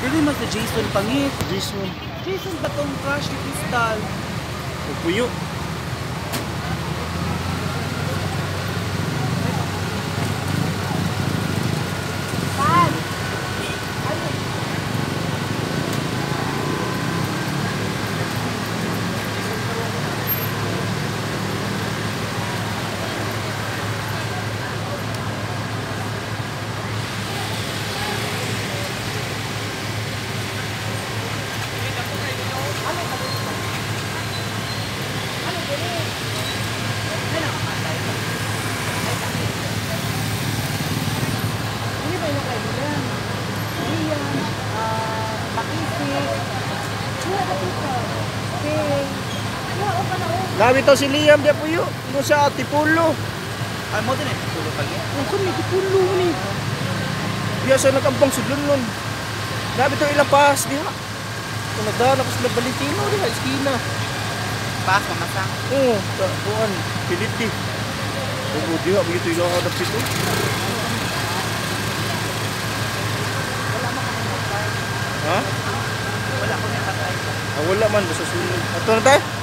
Dili man sa Jason pangit. Jason. Jason ba tong crush ni Crystal? Puyo. Labi to si Liam dia puyo. Ino sa Tipulo. Ay mo din eh. Tulo pagi. Oh, kami Tipulo ni. Biasa nakampang sudlon nun. Labi to ilapas diha. Kung nagdaan ako sila Valentino diha eskina. Pas mamasang. Oo, buwan. Piliti. Oo, diha begitu ilo ako dapit to. Ha? Wala ko na patay. Wala man basta sunod. Ato na tayo.